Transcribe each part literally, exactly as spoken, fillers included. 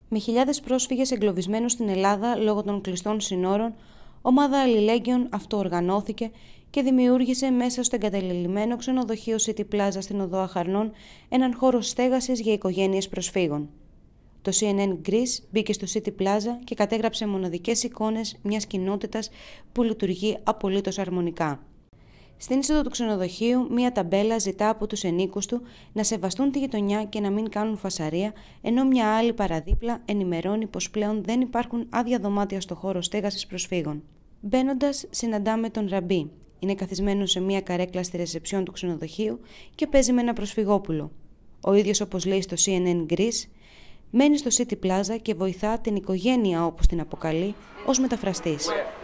Με χιλιάδες πρόσφυγες εγκλωβισμένους στην Ελλάδα λόγω των κλειστών συνόρων, ομάδα αλληλέγγυων αυτοοργανώθηκε και δημιούργησε μέσα στο εγκαταλελειμμένο ξενοδοχείο City Plaza στην Οδό Αχαρνών έναν χώρο στέγασης για οικογένειες προσφύγων. Το σι εν εν Greece μπήκε στο City Plaza και κατέγραψε μοναδικές εικόνες μιας κοινότητας που λειτουργεί απολύτως αρμονικά. Στην είσοδο του ξενοδοχείου, μία ταμπέλα ζητά από τους ενίκους του να σεβαστούν τη γειτονιά και να μην κάνουν φασαρία, ενώ μια άλλη παραδίπλα ενημερώνει πως πλέον δεν υπάρχουν άδεια δωμάτια στο χώρο στέγασης προσφύγων. Μπαίνοντας, συναντάμε τον Ραμπί. Είναι καθισμένος σε μία καρέκλα στη ρεσεψιόν του ξενοδοχείου και παίζει με ένα προσφυγόπουλο. Ο ίδιος, όπως λέει στο σι εν εν Greece, μένει στο City Plaza και βοηθά την οικογένεια, όπως την αποκαλεί, ως μεταφραστής.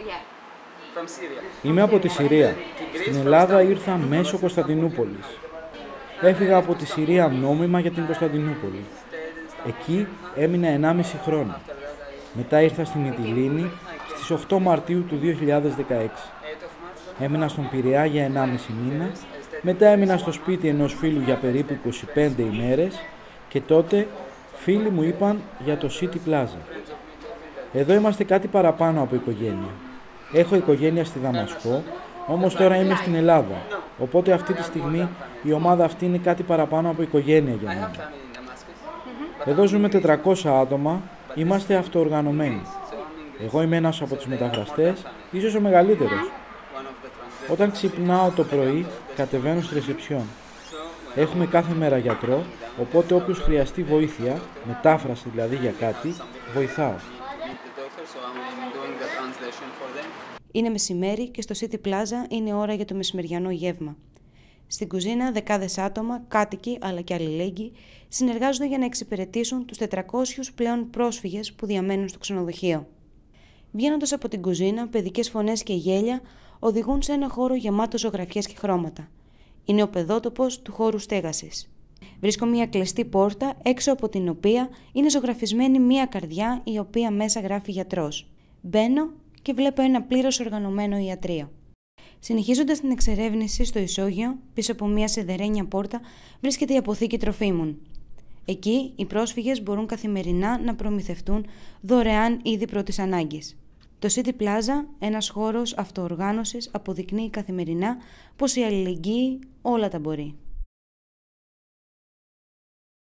Είμαι από τη Συρία. Στην Ελλάδα ήρθα μέσω Κωνσταντινούπολης. Έφυγα από τη Συρία νόμιμα για την Κωνσταντινούπολη. Εκεί έμεινα ενάμιση χρόνο. Μετά ήρθα στη Μυτιλήνη στις οκτώ Μαρτίου του δύο χιλιάδες δεκαέξι. Έμεινα στον Πειραιά για ενάμιση μήνα. Μετά έμεινα στο σπίτι ενός φίλου για περίπου είκοσι πέντε ημέρες και τότε φίλοι μου είπαν για το City Plaza. Εδώ είμαστε κάτι παραπάνω από οικογένεια. Έχω οικογένεια στη Δαμασκό, όμως τώρα είμαι στην Ελλάδα, οπότε αυτή τη στιγμή η ομάδα αυτή είναι κάτι παραπάνω από οικογένεια για μένα. Εδώ ζούμε τετρακόσια άτομα, είμαστε αυτοοργανωμένοι. Εγώ είμαι ένας από τους μεταφραστές, ίσως ο μεγαλύτερος. Όταν ξυπνάω το πρωί, κατεβαίνω στη ρεσεψιόν. Έχουμε κάθε μέρα γιατρό, οπότε όποιος χρειαστεί βοήθεια, μετάφραση δηλαδή για κάτι, βοηθάω. Είναι μεσημέρι και στο City Plaza είναι ώρα για το μεσημεριανό γεύμα. Στην κουζίνα, δεκάδες άτομα, κάτοικοι αλλά και αλληλέγγυοι, συνεργάζονται για να εξυπηρετήσουν τους τετρακόσιους πλέον πρόσφυγες που διαμένουν στο ξενοδοχείο. Βγαίνοντας από την κουζίνα, παιδικές φωνές και γέλια οδηγούν σε ένα χώρο γεμάτο ζωγραφιές και χρώματα. Είναι ο παιδότοπος του χώρου στέγασης. Βρίσκω μια κλειστή πόρτα, έξω από την οποία είναι ζωγραφισμένη μια καρδιά η οποία μέσα γράφει γιατρός. Μπαίνω και βλέπω ένα πλήρως οργανωμένο ιατρείο. Συνεχίζοντας την εξερεύνηση στο ισόγειο, πίσω από μια σιδερένια πόρτα, βρίσκεται η αποθήκη τροφίμων. Εκεί οι πρόσφυγες μπορούν καθημερινά να προμηθευτούν δωρεάν είδη πρώτης ανάγκης. Το City Plaza, ένας χώρος αυτοοργάνωσης, αποδεικνύει καθημερινά πως η αλληλεγγύη όλα τα μπορεί.